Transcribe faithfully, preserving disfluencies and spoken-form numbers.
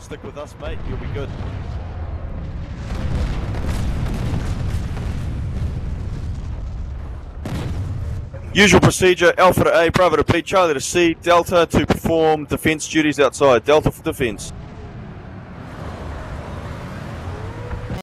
Stick with us, mate. You'll be good. Usual procedure, Alpha to A, Bravo to B, Charlie to C, Delta to perform defence duties outside. Delta for defence.